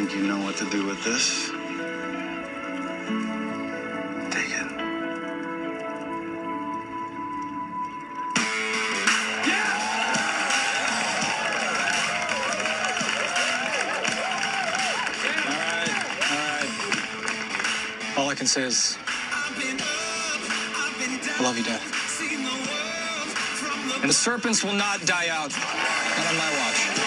think you know what to do with this? Take it. All I can say is, I love you, Dad. And the serpents will not die out. Not on my watch.